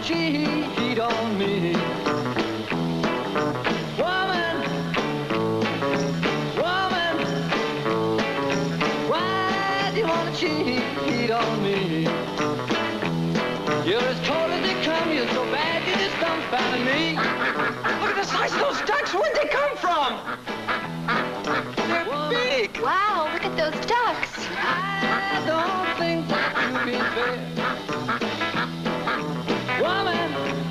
cheat on me? Woman, woman, why do you want to cheat on me? You're as cold as they come, you're so bad you just dumbfounded me. Look at the size of those ducks. Where'd they come from? They're big. Wow, look at those ducks. I don't think that you've been fair. Woman,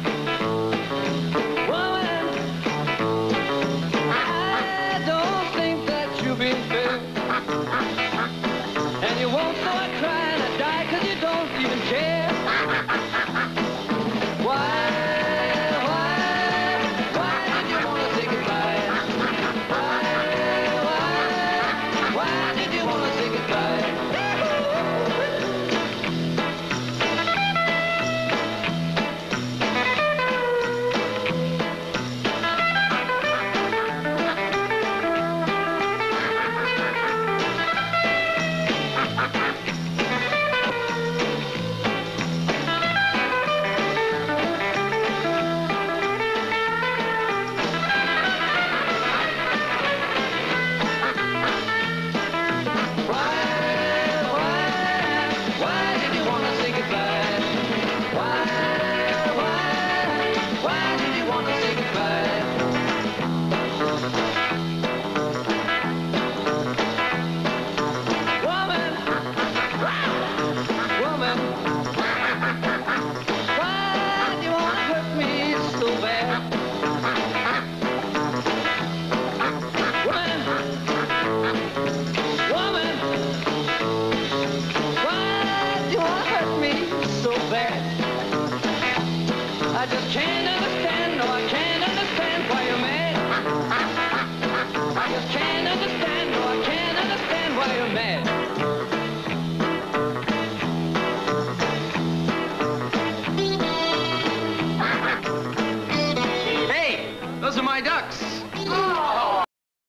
woman, I don't think that you've been fair. And you won't, so I cry and I die 'cause you don't even care. Why did you want to say goodbye? Why did you want to say goodbye? I just can't